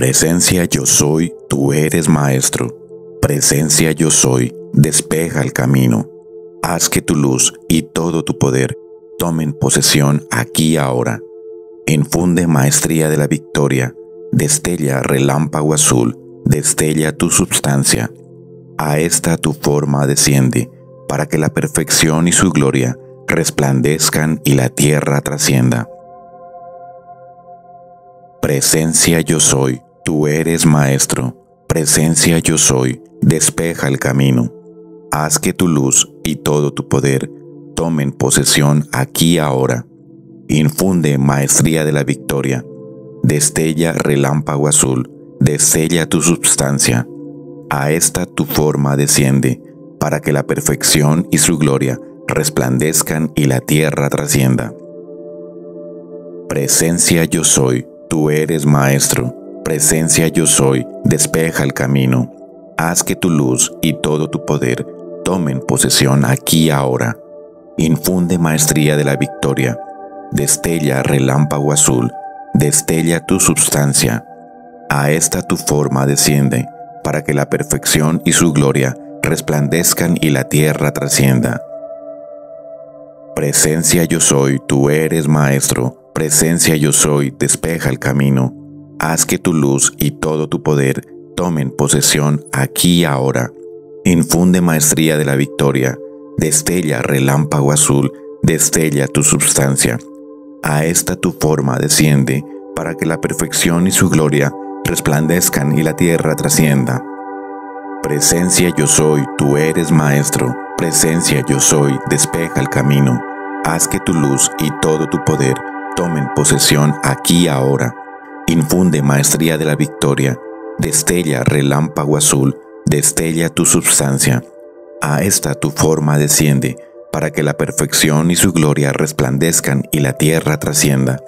Presencia yo soy, tú eres maestro. Presencia yo soy, despeja el camino. Haz que tu luz y todo tu poder tomen posesión aquí y ahora. Infunde maestría de la victoria, destella relámpago azul, destella tu substancia. A esta tu forma desciende, para que la perfección y su gloria resplandezcan y la tierra trascienda. Presencia yo soy, tú eres maestro. Presencia yo soy, despeja el camino. Haz que tu luz y todo tu poder tomen posesión aquí y ahora. Infunde maestría de la victoria, destella relámpago azul, destella tu substancia. A esta tu forma desciende, para que la perfección y su gloria resplandezcan y la tierra trascienda. Presencia yo soy, tú eres maestro. Presencia yo soy, despeja el camino. Haz que tu luz y todo tu poder tomen posesión aquí y ahora. Infunde maestría de la victoria, destella relámpago azul, destella tu substancia. A esta tu forma desciende, para que la perfección y su gloria resplandezcan y la tierra trascienda. Presencia yo soy, tú eres maestro. Presencia yo soy, despeja el camino. Haz que tu luz y todo tu poder tomen posesión aquí y ahora. Infunde maestría de la victoria, destella relámpago azul, destella tu substancia. A esta tu forma desciende, para que la perfección y su gloria resplandezcan y la tierra trascienda. Presencia yo soy, tú eres maestro. Presencia yo soy, despeja el camino. Haz que tu luz y todo tu poder tomen posesión aquí y ahora. Infunde maestría de la victoria, destella relámpago azul, destella tu substancia. A esta tu forma desciende, para que la perfección y su gloria resplandezcan y la tierra trascienda.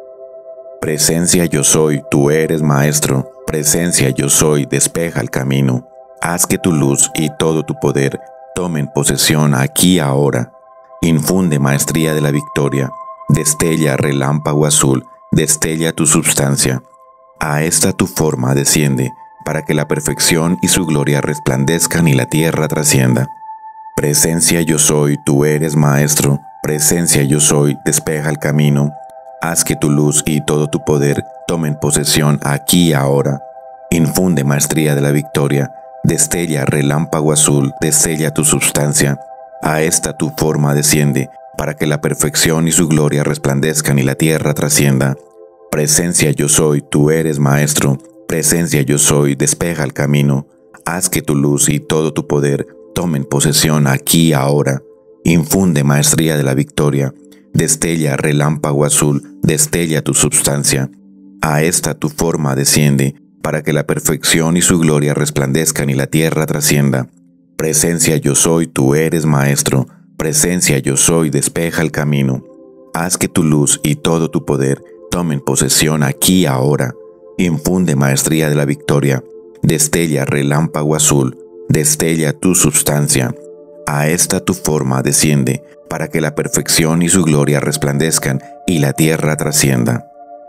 Presencia yo soy, tú eres maestro. Presencia yo soy, despeja el camino. Haz que tu luz y todo tu poder tomen posesión aquí y ahora. Infunde maestría de la victoria, destella relámpago azul, destella tu substancia. A esta tu forma desciende, para que la perfección y su gloria resplandezcan y la tierra trascienda. Presencia yo soy, tú eres maestro. Presencia yo soy, despeja el camino. Haz que tu luz y todo tu poder tomen posesión aquí y ahora. Infunde maestría de la victoria, destella relámpago azul, destella tu substancia. A esta tu forma desciende, para que la perfección y su gloria resplandezcan y la tierra trascienda. Presencia yo soy, tú eres maestro. Presencia yo soy, despeja el camino. Haz que tu luz y todo tu poder tomen posesión aquí y ahora. Infunde maestría de la victoria, destella relámpago azul, destella tu substancia. A esta tu forma desciende, para que la perfección y su gloria resplandezcan y la tierra trascienda. Presencia yo soy, tú eres maestro. Presencia yo soy, despeja el camino. Haz que tu luz y todo tu poder tomen posesión aquí y ahora. Infunde maestría de la victoria, destella relámpago azul, destella tu substancia. A esta tu forma desciende, para que la perfección y su gloria resplandezcan y la tierra trascienda.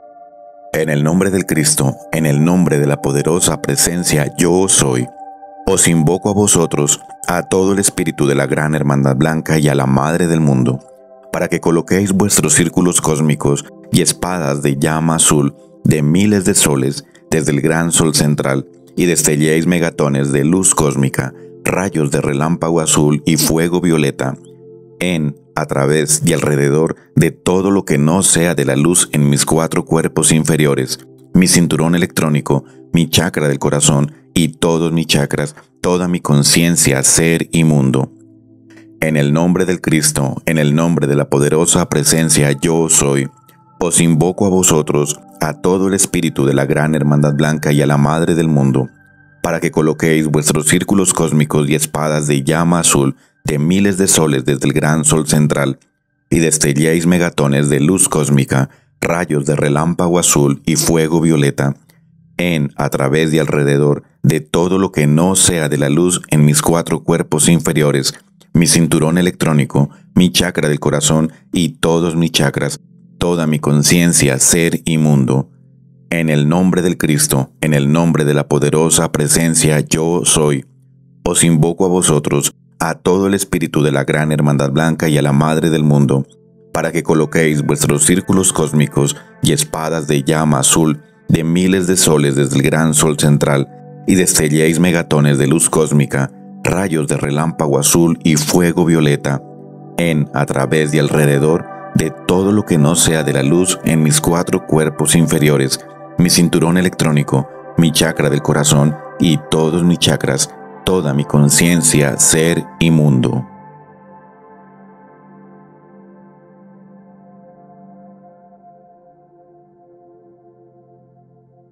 En el nombre del Cristo, en el nombre de la poderosa presencia yo soy, os invoco a vosotros, a todo el espíritu de la gran hermandad blanca y a la Madre del mundo, para que coloquéis vuestros círculos cósmicos y espadas de llama azul de miles de soles desde el gran sol central y destelléis megatones de luz cósmica, rayos de relámpago azul y fuego violeta, en, a través y alrededor de todo lo que no sea de la luz en mis 4 cuerpos inferiores, mi cinturón electrónico, mi chakra del corazón y todos mis chakras, toda mi conciencia, ser y mundo. En el nombre del Cristo, en el nombre de la poderosa presencia yo soy, os invoco a vosotros, a todo el espíritu de la gran hermandad blanca y a la Madre del mundo, para que coloquéis vuestros círculos cósmicos y espadas de llama azul de miles de soles desde el gran sol central, y destelléis megatones de luz cósmica, rayos de relámpago azul y fuego violeta, en, a través y alrededor de todo lo que no sea de la luz en mis 4 cuerpos inferiores, mi cinturón electrónico, mi chakra del corazón y todos mis chakras, toda mi conciencia, ser y mundo. En el nombre del Cristo, en el nombre de la poderosa presencia yo soy, os invoco a vosotros, a todo el espíritu de la gran hermandad blanca y a la Madre del mundo, para que coloquéis vuestros círculos cósmicos y espadas de llama azul de miles de soles desde el gran sol central, y destelléis megatones de luz cósmica, rayos de relámpago azul y fuego violeta, en, a través y alrededor de todo lo que no sea de la luz en mis 4 cuerpos inferiores, mi cinturón electrónico, mi chakra del corazón y todos mis chakras, toda mi conciencia, ser y mundo.